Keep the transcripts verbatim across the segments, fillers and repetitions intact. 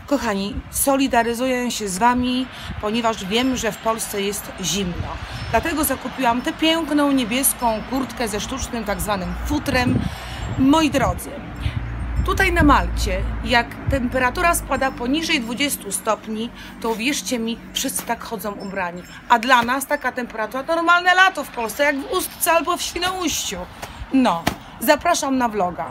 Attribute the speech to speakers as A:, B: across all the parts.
A: Kochani, solidaryzuję się z Wami, ponieważ wiem, że w Polsce jest zimno. Dlatego zakupiłam tę piękną niebieską kurtkę ze sztucznym tak zwanym futrem. Moi drodzy, tutaj na Malcie, jak temperatura spada poniżej dwudziestu stopni, to uwierzcie mi, wszyscy tak chodzą ubrani. A dla nas taka temperatura to normalne lato w Polsce, jak w Ustce albo w Świnoujściu. No, zapraszam na vloga.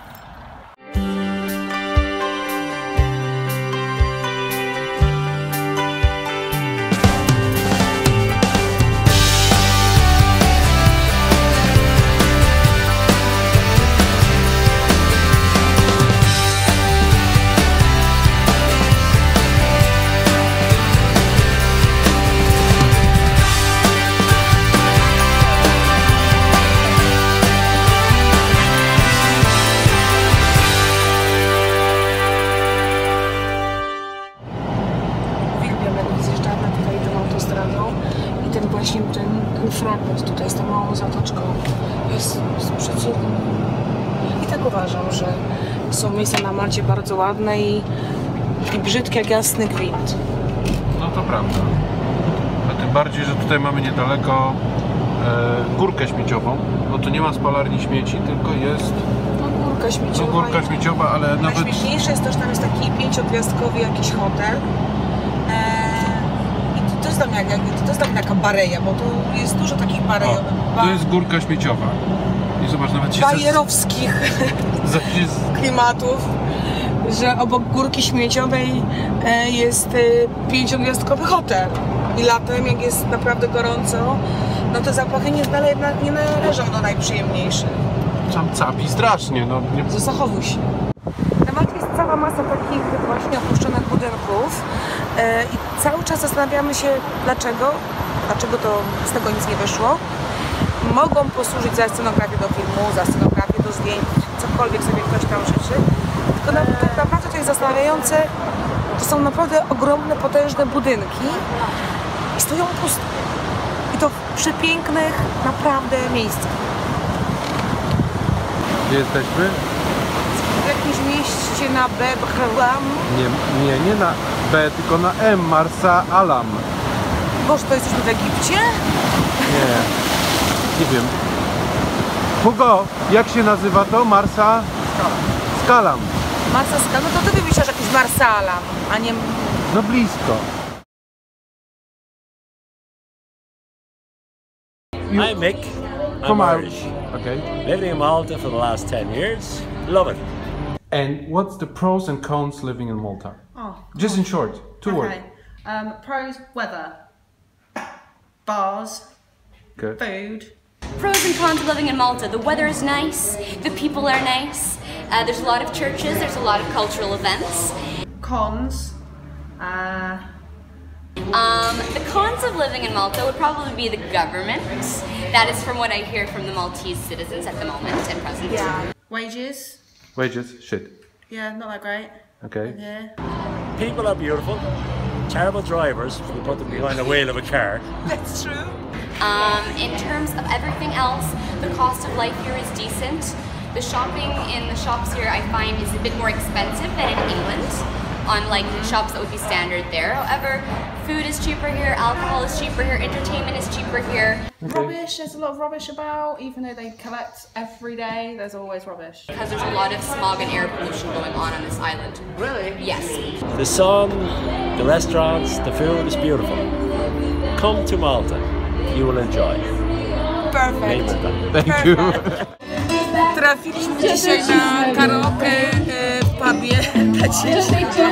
A: I ten właśnie ten, ten fragment tutaj z tą małą zatoczką jest, jest przecudny. I tak uważam, że są miejsca na Malcie bardzo ładne i, i brzydkie jak jasny gwint.
B: No to prawda. A tym bardziej, że tutaj mamy niedaleko e, górkę śmieciową. No to nie ma spalarni śmieci, tylko jest
A: no, górka śmieciowa.
B: No, górka śmieciowa, ale nawet...
A: Najśmieszniejsze jest to, że tam jest taki pięciogwiazdkowy jakiś hotel. E, To jest tam jak, jak, to jest tam taka bareja, bo tu jest dużo takich barejowych.
B: To jest górka śmieciowa. I zobacz, nawet się
A: bajerowskich
B: z...
A: klimatów, że obok górki śmieciowej jest pięciogwiazdkowy hotel. I latem, jak jest naprawdę gorąco, no to zapachy nie, nie należą do najprzyjemniejszych.
B: Sam capi strasznie, no nie...
A: Zachowuj się. Na Malcie jest cała masa takich właśnie opuszczonych budynków i cały czas zastanawiamy się, dlaczego, dlaczego to z tego nic nie wyszło. Mogą posłużyć za scenografię do filmu, za scenografię do zdjęć, cokolwiek sobie ktoś tam życzy. Tylko na, tak naprawdę to jest zastanawiające, to są naprawdę ogromne, potężne budynki i stoją puste. I to w przepięknych, naprawdę miejscach.
B: Gdzie jesteśmy?
A: W jakimś mieście na B, Bahram.
B: Nie, nie, nie na B, tylko na M, Marsa Alam.
A: Boże, to jesteśmy w Egipcie?
B: Nie, nie wiem. Hugo, jak się nazywa to? Marsa? Skalam.
A: Marsa Skalam? No to ty wymyślasz jakiś Marsalam, a nie...
B: No blisko.
C: I'm Mick. I'm Irish.
B: Okay.
C: Living in Malta for the last ten years. Love it.
B: And what's the pros and cons living in Malta?
D: Oh,
B: just in short, two
D: okay.
B: words.
D: Um, pros: weather, bars,
B: Good.
D: food.
E: Pros and cons of living in Malta. The weather is nice, the people are nice, uh, there's a lot of churches, there's a lot of cultural events.
D: Cons. Uh,
E: Um, the cons of living in Malta would probably be the government. That is from what I hear from the Maltese citizens at the moment and present.
D: yeah. Wages.
B: Wages, shit.
D: Yeah, not that great.
B: Okay.
D: Yeah.
C: People are beautiful. Terrible drivers. You put them behind the wheel of a car.
A: That's true.
E: Um, in terms of everything else, the cost of life here is decent. The shopping in the shops here I find is a bit more expensive than in England, unlike shops that would be standard there. However, food is cheaper here, alcohol is cheaper here, entertainment is cheaper here.
B: Okay.
D: Rubbish. There's a lot of rubbish about. Even though they collect every day, there's always rubbish.
E: Because there's a lot of smog and air pollution going on on this island.
D: Really?
E: Yes.
C: The sun, the restaurants, the food is beautiful. Come to Malta. You will enjoy.
A: Perfect.
B: Thank you.
A: Trafiliśmy dzisiaj na karaoke e, w pubie Tacieńska.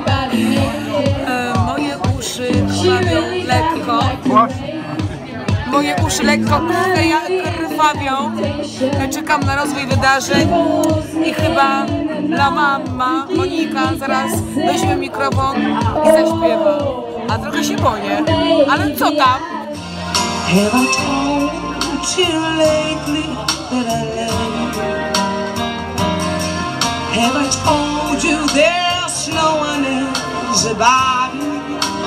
A: E, moje uszy krwawią lekko. Moje uszy lekko krwawią. Czekam na rozwój wydarzeń i chyba dla mama Monika zaraz weźmie mikrofon i zaśpiewa. A trochę się boję, ale co tam?
F: Have I told you lately that I love you? Have I told you there's no one else about you?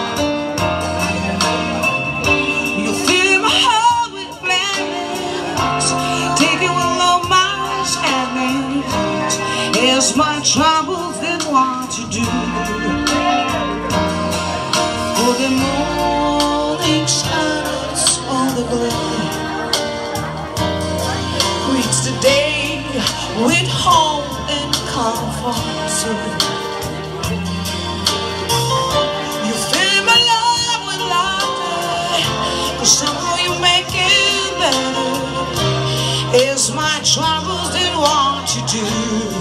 F: You fill my heart with gladness, taking with all my sadness. It's my troubles that want to do. for the morning shines on the ground. Greets the day with hope and comfort. You fill my life with laughter, 'cause somehow you make it better. It's my troubles that want you to.